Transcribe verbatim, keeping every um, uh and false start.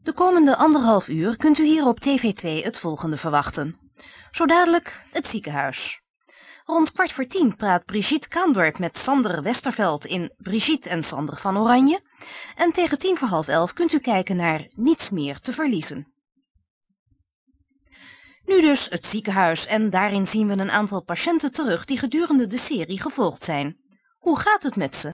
De komende anderhalf uur kunt u hier op T V twee het volgende verwachten. Zo dadelijk het ziekenhuis. Rond kwart voor tien praat Brigitte Kaandorp met Sander Westerveld in Brigitte en Sander van Oranje. En tegen tien voor half elf kunt u kijken naar Niets meer te verliezen. Nu dus het ziekenhuis en daarin zien we een aantal patiënten terug die gedurende de serie gevolgd zijn. Hoe gaat het met ze?